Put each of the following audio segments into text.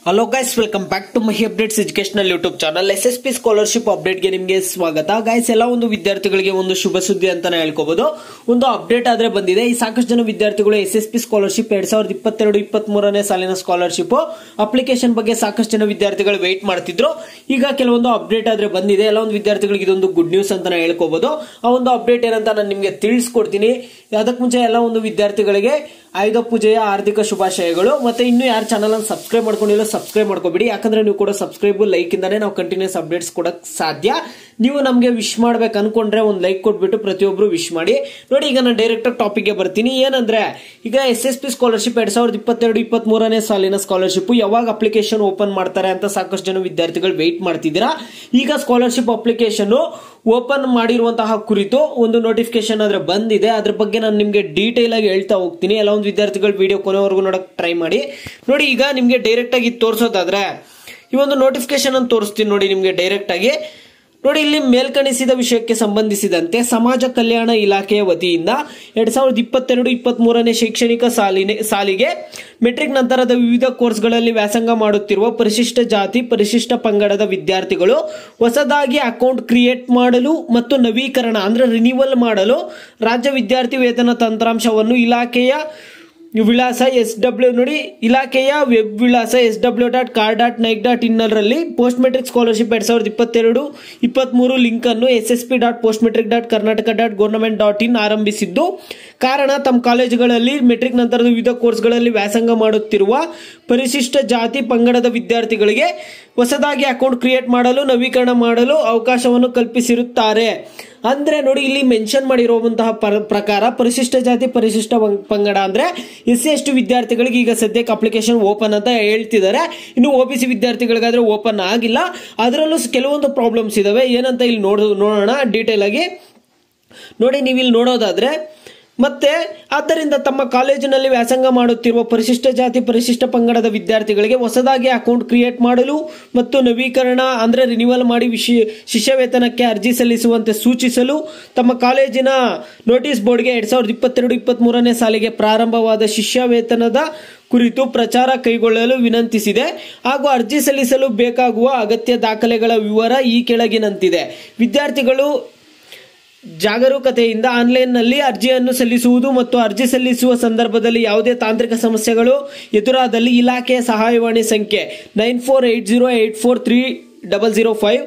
Hello guys, welcome back to my updates educational YouTube channel. SSP scholarship ಅಪ್ಡೇಟ್ಗೆ ನಿಮಗೆ ಸ್ವಾಗತ. Guys, ಎಲ್ಲ ಒಂದು ವಿದ್ಯಾರ್ಥಿಗಳಿಗೆ ಒಂದು ಶುಭ ಸುದ್ದಿ ಅಂತಾನೆ ಹೇಳ್ಕೋಬಹುದು. ಒಂದು ಅಪ್ಡೇಟ್ ಆದ್ರೆ ಬಂದಿದೆ. ಈ ಸಾಕಷ್ಟು ಜನ ವಿದ್ಯಾರ್ಥಿಗಳು SSP ಸ್ಕಾಲರ್ಶಿಪ್ 2022-23ನೇ ಸಾಲಿನ ಸ್ಕಾಲರ್ಶಿಪ್ ಅಪ್ಲಿಕೇಶನ್ ಬಗ್ಗೆ ಸಾಕಷ್ಟು ಜನ ವಿದ್ಯಾರ್ಥಿಗಳು ವೇಟ್ ಮಾಡ್ತಿದ್ರು. ಈಗ ಕೆಲವೊಂದು ಅಪ್ಡೇಟ್ ಆದ್ರೆ ಬಂದಿದೆ. ಎಲ್ಲ ಒಂದು ವಿದ್ಯಾರ್ಥಿಗಳಿಗೆ ಇದೊಂದು ಗುಡ್ ನ್ಯೂಸ್ ಅಂತಾನೆ ಹೇಳ್ಕೋಬಹುದು. ಆ ಒಂದು ಅಪ್ಡೇಟ್ ಏನಂತ ನಾನು ನಿಮಗೆ ತಿಳಿಸ್ಕೊಡ್ತೀನಿ. ಅದಕ್ಕೆ ಮುಂಚೆ ಎಲ್ಲ ಒಂದು ವಿದ್ಯಾರ್ಥಿಗಳಿಗೆ ಆಯುಧ ಪೂಜೆಯ ಹಾರ್ದಿಕ ಶುಭಾಶಯಗಳು. ಮತ್ತೆ ಇನ್ನು ಯಾರು ಚಾನಲ್ ಅನ್ನು ಸಬ್ಸ್ಕ್ರೈಬ್ ಮಾಡ್ಕೊಂಡಿಲ್ಲ ಸಬ್ಸ್ಕ್ರೈಬ್ ಮಾಡ್ಕೋಬಿಡಿ. ಯಾಕಂದ್ರೆ ನೀವು ಕೂಡ ಸಬ್ಸ್ಕ್ರೈಬ್ ಲೈಕ್ ಇಂದಾನೆ ನಾವು ಕಂಟಿನ್ಯೂಸ್ ಅಪ್ಡೇಟ್ಸ್ ಕೊಡಕ್ ಸಾಧ್ಯ. ನೀವು ನಮಗೆ ವಿಶ್ ಮಾಡ್ಬೇಕು ಅನ್ಕೊಂಡ್ರೆ ಒಂದು ಲೈಕ್ ಕೊಟ್ಬಿಟ್ಟು ಪ್ರತಿಯೊಬ್ರು ವಿಶ್ ಮಾಡಿ. ನೋಡಿ, ಈಗ ನಾನು ಡೈರೆಕ್ಟ್ ಟಾಪಿಕ್ ಗೆ ಬರ್ತೀನಿ. ಏನಂದ್ರೆ, ಈಗ SSP ಸ್ಕಾಲರ್ಶಿಪ್ 2022-23ನೇ ಸಾಲಿನ ಸ್ಕಾಲರ್ಶಿಪ್ ಯಾವಾಗ ಅಪ್ಲಿಕೇಶನ್ ಓಪನ್ ಮಾಡ್ತಾರೆ ಅಂತ ಸಾಕಷ್ಟು ಜನ ವಿದ್ಯಾರ್ಥಿಗಳು ವೇಟ್ ಮಾಡ್ತಿದ್ದೀರಾ. ಈಗ ಸ್ಕಾಲರ್ಶಿಪ್ ಅಪ್ಲಿಕೇಶನ್ ಓಪನ್ ಮಾಡಿರುವಂತಹ ಕುರಿತು ಒಂದು ನೋಟಿಫಿಕೇಶನ್ ಆದ್ರೆ ಬಂದಿದೆ. ಅದ್ರ ಬಗ್ಗೆ ನಾನು ನಿಮ್ಗೆ ಡೀಟೇಲ್ ಆಗಿ ಹೇಳ್ತಾ ಹೋಗ್ತೀನಿ. ಎಲ್ಲ ಒಂದು ವಿದ್ಯಾರ್ಥಿಗಳು ವಿಡಿಯೋ ಕೊನೆವರೆಗೂ ನೋಡಕ್ ಟ್ರೈ ಮಾಡಿ. ನೋಡಿ, ಈಗ ನಿಮ್ಗೆ ಡೈರೆಕ್ಟ್ ಆಗಿ ತೋರಿಸೋದಾದ್ರೆ ಈ ಒಂದು ನೋಟಿಫಿಕೇಶನ್ ಅನ್ನು ತೋರಿಸ್ತೀನಿ. ನೋಡಿ, ನಿಮ್ಗೆ ಡೈರೆಕ್ಟ್ ಆಗಿ ನೋಡಿ, ಇಲ್ಲಿ ಮೇಲ್ಕಣಿಸಿದ ವಿಷಯಕ್ಕೆ ಸಂಬಂಧಿಸಿದಂತೆ ಸಮಾಜ ಕಲ್ಯಾಣ ಇಲಾಖೆಯ ವತಿಯಿಂದ 2022-23ನೇ ಶೈಕ್ಷಣಿಕ ಸಾಲಿಗೆ ಮೆಟ್ರಿಕ್ ನಂತರದ ವಿವಿಧ ಕೋರ್ಸ್ಗಳಲ್ಲಿ ವ್ಯಾಸಂಗ ಮಾಡುತ್ತಿರುವ ಪರಿಶಿಷ್ಟ ಜಾತಿ ಪರಿಶಿಷ್ಟ ಪಂಗಡದ ವಿದ್ಯಾರ್ಥಿಗಳು ಹೊಸದಾಗಿ ಅಕೌಂಟ್ ಕ್ರಿಯೇಟ್ ಮಾಡಲು ಮತ್ತು ನವೀಕರಣ ಅಂದ್ರೆ ರಿನಿವಲ್ ಮಾಡಲು ರಾಜ್ಯ ವಿದ್ಯಾರ್ಥಿ ವೇತನ ತಂತ್ರಾಂಶವನ್ನು ಇಲಾಖೆಯ ವಿಳಾಸ ನೋಡಿ, ಇಲಾಖೆಯ ವೆಬ್ ವಿಳಾಸ sw.car.nic.in ರಲ್ಲಿ ಪೋಸ್ಟ್ ಮೆಟ್ರಿಕ್ ಸ್ಕಾಲರ್ಶಿಪ್ 2022-23 ಲಿಂಕ್ ಅನ್ನು ssp.postmetric.karnataka.government.in ಆರಂಭಿಸಿದ್ದು, ಕಾರಣ ತಮ್ಮ ಕಾಲೇಜುಗಳಲ್ಲಿ ಮೆಟ್ರಿಕ್ ನಂತರದ ವಿವಿಧ ಕೋರ್ಸ್ಗಳಲ್ಲಿ ವ್ಯಾಸಂಗ ಮಾಡುತ್ತಿರುವ ಪರಿಶಿಷ್ಟ ಜಾತಿ ಪಂಗಡದ ವಿದ್ಯಾರ್ಥಿಗಳಿಗೆ ಹೊಸದಾಗಿ ಅಕೌಂಟ್ ಕ್ರಿಯೇಟ್ ಮಾಡಲು ನವೀಕರಣ ಮಾಡಲು ಅವಕಾಶವನ್ನು ಕಲ್ಪಿಸಿರುತ್ತಾರೆ. ಅಂದ್ರೆ ನೋಡಿ, ಇಲ್ಲಿ ಮೆನ್ಷನ್ ಮಾಡಿರುವಂತಹ ಪ್ರಕಾರ ಪರಿಶಿಷ್ಟ ಜಾತಿ ಪರಿಶಿಷ್ಟ ಪಂಗಡ ಅಂದ್ರೆ SC/ST ವಿದ್ಯಾರ್ಥಿಗಳಿಗೆ ಈಗ ಸದ್ಯಕ್ಕೆ ಅಪ್ಲಿಕೇಶನ್ ಓಪನ್ ಅಂತ ಹೇಳ್ತಿದ್ದಾರೆ. ಇನ್ನು OBC ವಿದ್ಯಾರ್ಥಿಗಳಿಗಾದ್ರೆ ಓಪನ್ ಆಗಿಲ್ಲ. ಅದರಲ್ಲೂ ಕೆಲವೊಂದು ಪ್ರಾಬ್ಲಮ್ಸ್ ಇದಾವೆ. ಏನಂತ ಇಲ್ಲಿ ನೋಡೋಣ ಡೀಟೇಲ್ ಆಗಿ. ನೋಡಿ, ನೀವು ಇಲ್ಲಿ ನೋಡೋದಾದ್ರೆ, ಮತ್ತೆ ಆದ್ದರಿಂದ ತಮ್ಮ ಕಾಲೇಜಿನಲ್ಲಿ ವ್ಯಾಸಂಗ ಮಾಡುತ್ತಿರುವ ಪರಿಶಿಷ್ಟ ಜಾತಿ ಪರಿಶಿಷ್ಟ ಪಂಗಡದ ವಿದ್ಯಾರ್ಥಿಗಳಿಗೆ ಹೊಸದಾಗಿ ಅಕೌಂಟ್ ಕ್ರಿಯೇಟ್ ಮಾಡಲು ಮತ್ತು ನವೀಕರಣ ಅಂದ್ರೆ ರಿನಿವಲ್ ಮಾಡಿ ಶಿಷ್ಯ ವೇತನಕ್ಕೆ ಅರ್ಜಿ ಸಲ್ಲಿಸುವಂತೆ ಸೂಚಿಸಲು ತಮ್ಮ ಕಾಲೇಜಿನ ನೋಟಿಸ್ ಬೋರ್ಡ್ಗೆ 2022-23ನೇ ಸಾಲಿಗೆ ಪ್ರಾರಂಭವಾದ ಶಿಷ್ಯ ವೇತನದ ಕುರಿತು ಪ್ರಚಾರ ಕೈಗೊಳ್ಳಲು ವಿನಂತಿಸಿದೆ. ಹಾಗೂ ಅರ್ಜಿ ಸಲ್ಲಿಸಲು ಬೇಕಾಗುವ ಅಗತ್ಯ ದಾಖಲೆಗಳ ವಿವರ ಈ ಕೆಳಗಿನಂತಿದೆ. ವಿದ್ಯಾರ್ಥಿಗಳು ಜಾಗರೂಕತೆಯಿಂದ ಆನ್ಲೈನ್ನಲ್ಲಿ ಅರ್ಜಿಯನ್ನು ಸಲ್ಲಿಸುವುದು ಮತ್ತು ಅರ್ಜಿ ಸಲ್ಲಿಸುವ ಸಂದರ್ಭದಲ್ಲಿ ಯಾವುದೇ ತಾಂತ್ರಿಕ ಸಮಸ್ಯೆಗಳು ಎದುರಾದಲ್ಲಿ ಇಲಾಖೆಯ ಸಹಾಯವಾಣಿ ಸಂಖ್ಯೆ 9480843005,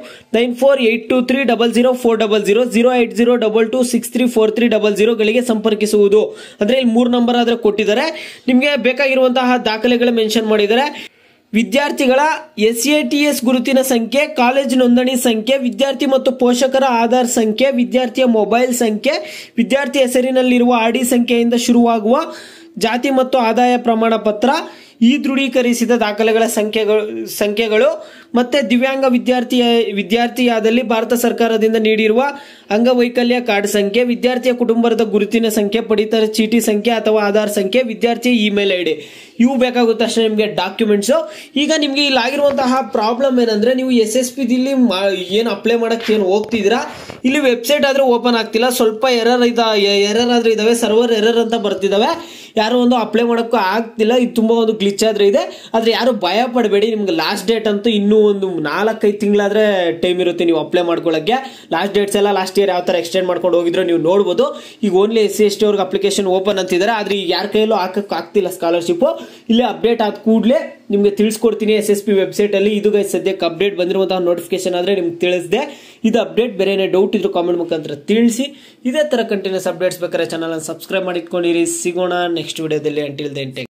9482300400, 08022634300 ಗಳಿಗೆ ಸಂಪರ್ಕಿಸುವುದು. ಅಂದ್ರೆ ಇಲ್ಲಿ 3 ನಂಬರ್ ಆದ್ರೆ ಕೊಟ್ಟಿದ್ದಾರೆ. ನಿಮಗೆ ಬೇಕಾಗಿರುವಂತಹ ದಾಖಲೆಗಳು ಮೆನ್ಷನ್ ಮಾಡಿದ್ದಾರೆ. ವಿದ್ಯಾರ್ಥಿಗಳ SATS ಗುರುತಿನ ಸಂಖ್ಯೆ, ಕಾಲೇಜ್ ನೋಂದಣಿ ಸಂಖ್ಯೆ, ವಿದ್ಯಾರ್ಥಿ ಮತ್ತು ಪೋಷಕರ ಆಧಾರ್ ಸಂಖ್ಯೆ, ವಿದ್ಯಾರ್ಥಿಯ ಮೊಬೈಲ್ ಸಂಖ್ಯೆ, ವಿದ್ಯಾರ್ಥಿ ಹೆಸರಿನಲ್ಲಿರುವ RD ಸಂಖ್ಯೆಯಿಂದ ಶುರುವಾಗುವ ಜಾತಿ ಮತ್ತು ಆದಾಯ ಪ್ರಮಾಣ ಪತ್ರ, ಈ ದೃಢೀಕರಿಸಿದ ದಾಖಲೆಗಳ ಸಂಖ್ಯೆಗಳು ಮತ್ತೆ ದಿವ್ಯಾಂಗ ವಿದ್ಯಾರ್ಥಿಯಾದಲ್ಲಿ ಭಾರತ ಸರ್ಕಾರದಿಂದ ನೀಡಿರುವ ಅಂಗವೈಕಲ್ಯ ಕಾರ್ಡ್ ಸಂಖ್ಯೆ, ವಿದ್ಯಾರ್ಥಿಯ ಕುಟುಂಬದ ಗುರುತಿನ ಸಂಖ್ಯೆ, ಪಡಿತರ ಚೀಟಿ ಸಂಖ್ಯೆ ಅಥವಾ ಆಧಾರ್ ಸಂಖ್ಯೆ, ವಿದ್ಯಾರ್ಥಿಯ ಇಮೇಲ್ ID, ಇವು ಬೇಕಾಗುತ್ತೆ ಅಷ್ಟೇ ನಿಮಗೆ ಡಾಕ್ಯುಮೆಂಟ್ಸ್. ಈಗ ನಿಮ್ಗೆ ಇಲ್ಲಿ ಆಗಿರುವಂತಹ ಪ್ರಾಬ್ಲಮ್ ಏನಂದ್ರೆ, ನೀವು SSP ದಲ್ಲಿ ಏನು ಅಪ್ಲೈ ಮಾಡಕ್ಕೆ ಏನು ಹೋಗ್ತಿದ್ದೀರಾ, ಇಲ್ಲಿ ವೆಬ್ಸೈಟ್ ಆದ್ರೆ ಓಪನ್ ಆಗ್ತಿಲ್ಲ. ಸ್ವಲ್ಪ ಎರರ್ ಆದ್ರೆ ಇದಾವೆ, ಸರ್ವರ್ ಎರರ್ ಅಂತ ಬರ್ತಿದಾವೆ. ಯಾರು ಒಂದು ಅಪ್ಲೈ ಮಾಡಕ್ಕೂ ಆಗ್ತಿಲ್ಲ. ಇದು ತುಂಬಾ ಒಂದು ಗ್ಲಿಚ್ ಆದ್ರೆ ಇದೆ. ಆದ್ರೆ ಯಾರು ಭಯ ಪಡಬೇಡಿ. ನಿಮ್ಗೆ ಲಾಸ್ಟ್ ಡೇಟ್ ಅಂತೂ ಇನ್ನೂ ಒಂದು 4-5 ತಿಂಗಳಾದ್ರೆ ಟೈಮ್ ಇರುತ್ತೆ ನೀವು ಅಪ್ಲೈ ಮಾಡ್ಕೊಳ್ಳಕ್ಕೆ. ಲಾಸ್ಟ್ ಡೇಟ್ಸ್ ಎಲ್ಲ ಲಾಸ್ಟ್ ಇಯರ್ ಯಾವ ತರ ಎಕ್ಸ್ಟೆಂಡ್ ಮಾಡ್ಕೊಂಡು ಹೋಗಿದ್ರು ನೀವು ನೋಡಬಹುದು. ಈಗ ಓನ್ಲಿ SC/ST ಅವ್ರಿಗೆ ಅಪ್ಲಿಕೇಶನ್ ಓಪನ್ ಅಂತಿದ್ದಾರೆ. ಆದ್ರೆ ಈಗ ಯಾರ ಕೈಯಲ್ಲೂ ಹಾಕಕ್ ಆಗ್ತಿಲ್ಲ ಸ್ಕಾಲರ್ಶಿಪ್. ಇಲ್ಲಿ ಅಪ್ಡೇಟ್ ಆದ ಕೂಡಲೇ ನಿಮ್ಗೆ ತಿಳಿಸ್ಕೊಡ್ತೀನಿ SSP ವೆಬ್ಸೈಟ್ ಅಲ್ಲಿ. ಇದು ಸದ್ಯಕ್ಕೆ ಅಪ್ಡೇಟ್ ಬಂದಿರುವಂತಹ ನೋಟಿಫಿಕೇಶನ್ ಆದ್ರೆ ನಿಮ್ಗೆ ತಿಳಿಸಿದೆ. ಇದು ಅಪ್ಡೇಟ್. ಬೇರೆ ಏನೇ ಡೌಟ್ ಇದ್ರು ಕಾಮೆಂಟ್ ಮುಖಾಂತರ ತಿಳಿಸಿ. ಇದೇ ತರ ಕಂಟಿನ್ಯೂಸ್ ಅಪ್ಡೇಟ್ಸ್ ಬೇಕಾದ್ರೆ ಚಾನಲ್ ಸಬ್ಸ್ಕ್ರೈಬ್ ಮಾಡಿ ಇಟ್ಕೊಂಡಿರಿ. ಸಿಗೋಣ ನೆಕ್ಸ್ಟ್ ವಿಡಿಯೋದಲ್ಲಿ. Until then take